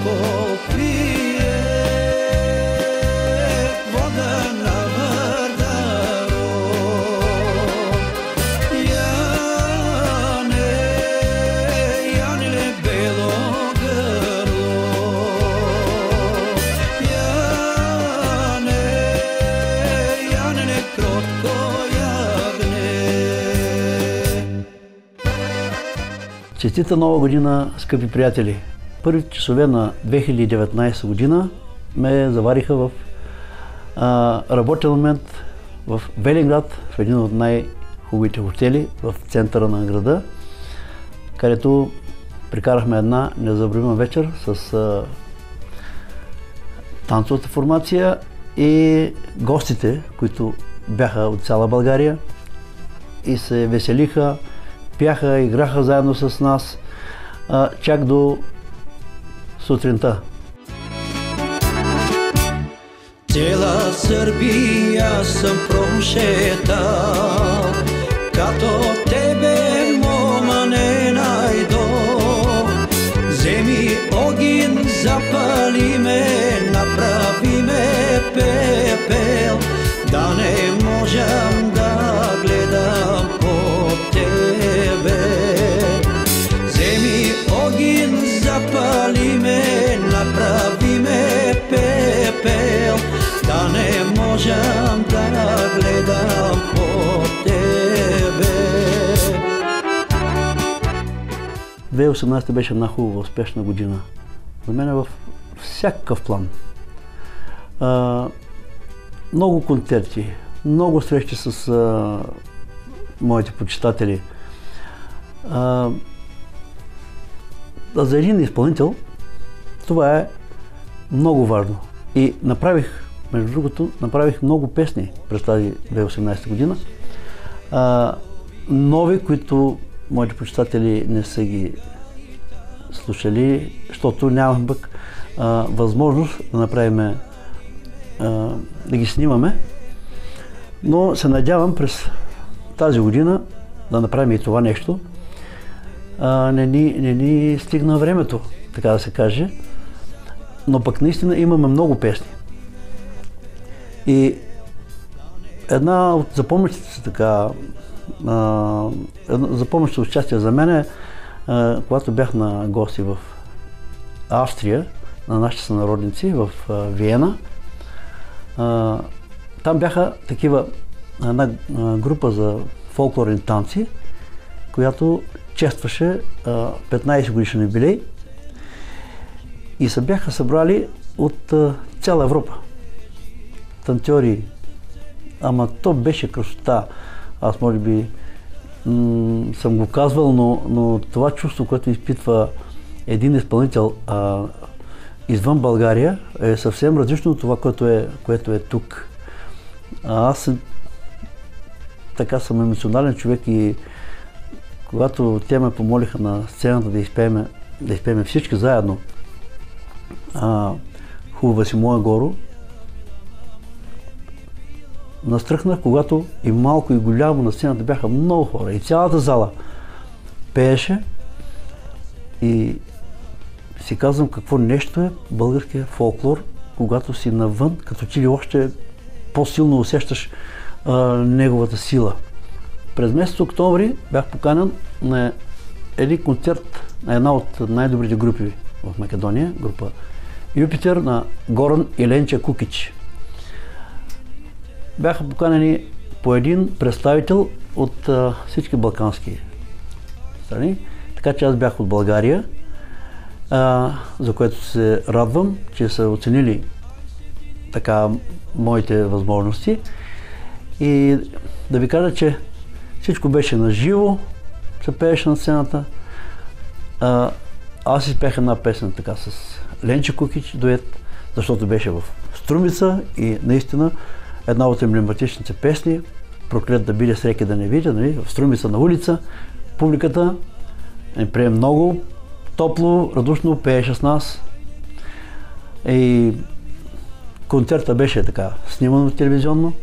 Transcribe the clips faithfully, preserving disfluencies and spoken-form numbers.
popije vodena vrdaro. Jane, Janine belo grlo, Jane, Janine krotko ягне. Честита нова година, скъпи приятели! Първите часове на две хиляди и деветнадесета година ме завариха в а, работен момент в Велинград, в един от най-хубавите хотели в центъра на града, където прекарахме една незабравима вечер с а, танцовата формация и гостите, които бяха от цяла България и се веселиха, пяха, играха заедно с нас а, чак до сутринта. Цела Сърбия съм прошетал, като тебе, мома, не найдо. Вземи огин, запали ме, направи ме пепел, да не можам да гледам по тебе. Вземи огин, запали ме, направи ме пепел, да не можам да гледам по тебе. две хиляди и осемнадесета беше една хубава, успешна година. За мен е във всякакъв план. А, много концерти, много срещи с а, моите почитатели. А, за един изпълнител това е много важно. И направих, между другото, направих много песни през тази две хиляди и осемнадесета година. А, нови, които моите почитатели не са ги слушали, защото нямам пък а, възможност да направим, а, да ги снимаме. Но се надявам през тази година да направим и това нещо. А, не, ни, не ни стигна времето, така да се каже. Но пък наистина имаме много песни. И една от запомнящите се така, а, запомнящите участие за мен е, а, когато бях на гости в Австрия, на нашите сънародници в а, Виена. А, там бяха такива, една а, група за фолклорни танци, която честваше а, петнадесет годишен юбилей. И се бяха събрали от а, цяла Европа. Танцори. Ама то беше красота. Аз може би м- съм го казвал, но, но това чувство, което изпитва един изпълнител а, извън България, е съвсем различно от това, което е, което е тук. А, аз така съм емоционален човек и когато те ме помолиха на сцената да изпеем, да изпеем всички заедно а, Хубава си моя горо, настръхнах, когато и малко и голямо на сцената бяха много хора и цялата зала пееше и си казвам какво нещо е българския фолклор, когато си навън, като че ли още по-силно усещаш а, неговата сила. През месец октомври бях поканен на един концерт на една от най-добрите групи в Македония, група Юпитер, на Горан и Ленча Кукич. Бяха поканени по един представител от а, всички балкански страни, така че аз бях от България, а, за което се радвам, че са оценили така моите възможности. И да ви кажа, че всичко беше на живо, се пееше на сцената. А, аз изпех една песен така с Ленча Кукич, дует, защото беше в Струмица и наистина една от емблематичните песни, проклет да биде с реки да не видя, нали, в Струмица на улица. Публиката ни прие много топло, радушно, пееше с нас. И концерта беше така снимано телевизионно.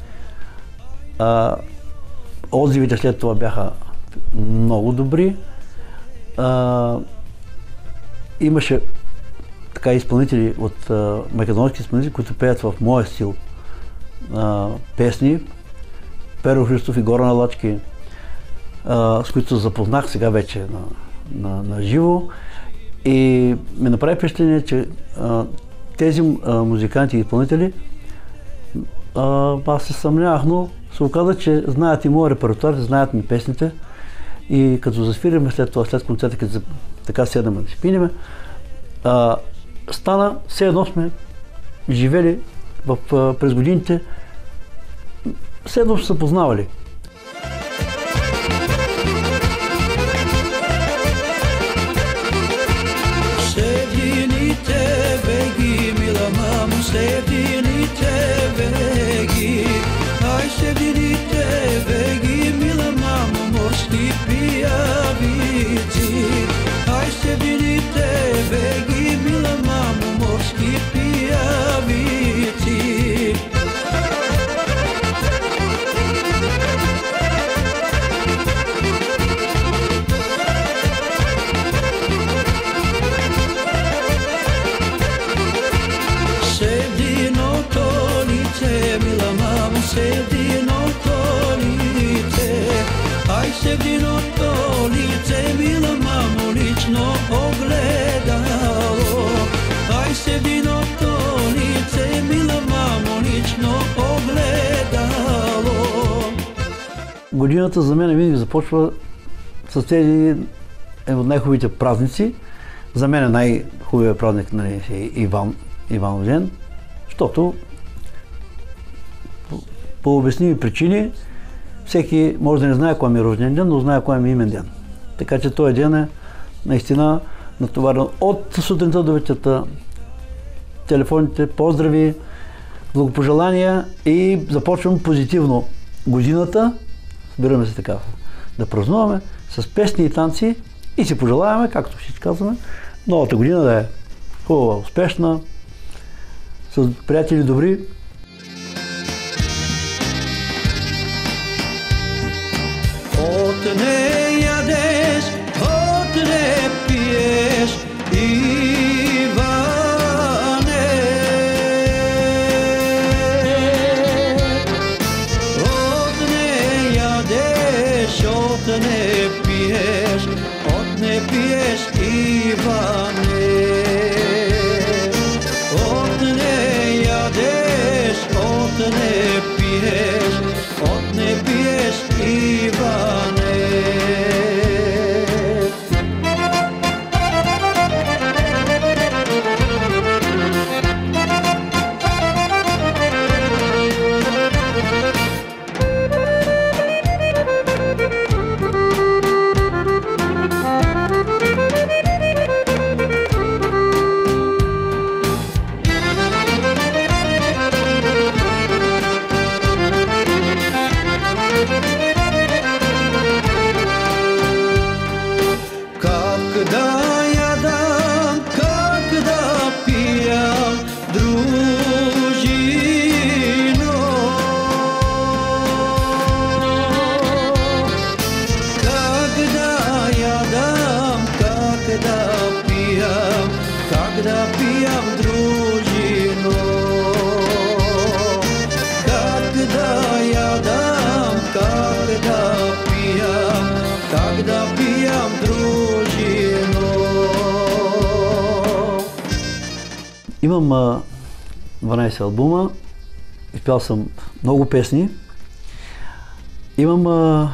А, отзивите след това бяха много добри. А, имаше така изпълнители от а, македонски изпълнители, които пеят в моя стил а, песни. Перо Христов и Горан Алачки, а, с които запознах сега вече на, на, на живо. И ми направи впечатление, че а, тези а, музиканти и изпълнители, а, аз се съмнявах, но се оказа, че знаят и моя репертуар, знаят ми песните. И като засвириме след това, след концерта, като така седнем да си пинеме, а, стана, все едно сме живели в, а, през годините, все едно сме се познавали. Годината за мен винаги започва с тези от най-хубавите празници. За мен най-хубавият празник нали, е Иван, Иван ден, защото по, по обясними причини всеки може да не знае кой ми е рожден ден, но знае кой ми е имен ден. Така че този ден е наистина натоварен от сутринта до вечерта. Телефоните, поздрави, благопожелания и започвам позитивно годината. Събираме се така да празнуваме с песни и танци и си пожелаваме, както всички казваме, новата година да е хубава, успешна, с приятели добри. От не ядеш, от не пиеш, Иване. От не ядеш, от не пиеш, от не пиеш, Иване. От не ядеш, от не пиеш, от не пиеш, Иване. Имам а, дванайсет албума, изпял съм много песни. Имам а,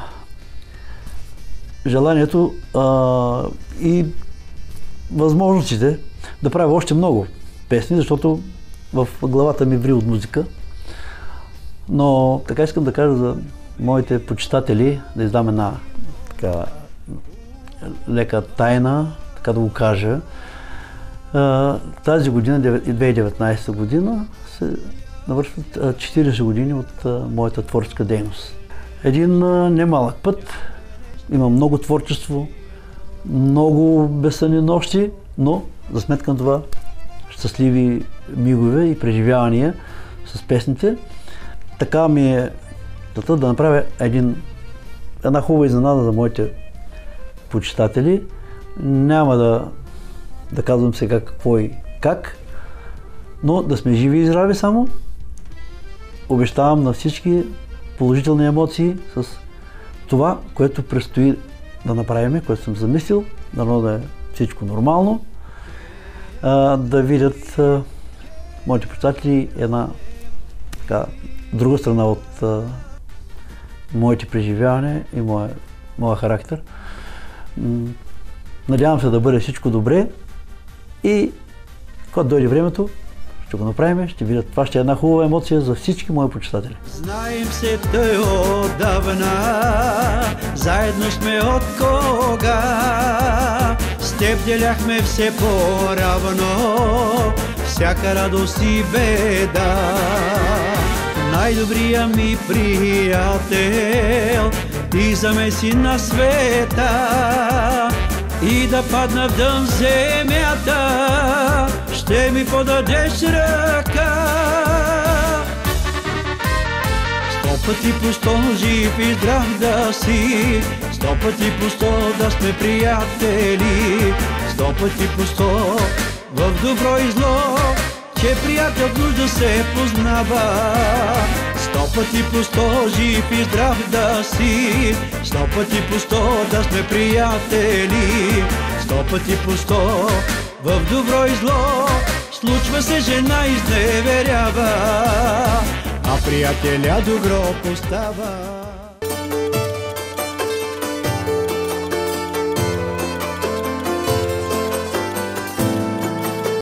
желанието а, и възможностите да правя още много песни, защото в главата ми ври от музика. Но така искам да кажа за моите почитатели, да издам една така лека тайна, така да го кажа. Тази година, две хиляди и деветнайсета година, се навършват четирийсет години от моята творческа дейност. Един немалък път, имам много творчество, много безсънни нощи, но за сметка на това щастливи мигове и преживявания с песните. Така ми е целта да направя един, една хубава изненада за моите почитатели. Няма да, да казвам сега какво и как, но да сме живи и здрави само. Обещавам на всички положителни емоции с това, което предстои да направим, което съм замислил, дано да е всичко нормално, а, да видят а, моите почитатели една така, друга страна от а, моите преживявания и моя, моя характер. М- надявам се да бъде всичко добре и когато дойде времето, ще го направим, ще видят. Това ще е една хубава емоция за всички мои почитатели. Знаем се тъй отдавна, заедно сме от кога. С теб деляхме все по-равно, всяка радост и беда. Най-добрия ми приятел, ти за ме си на света. И да падна в дън земята, ще ми подадеш ръка. Сто пъти по сто жив и здрав да си, сто пъти по сто да сме приятели, сто пъти по сто в добро и зло, че приятел в нужда се познава. Сто пъти по сто жив и здрав да си, сто пъти по сто да сме приятели, сто пъти по сто в добро и зло. Случва се жена изневерява, а приятеля добро постава.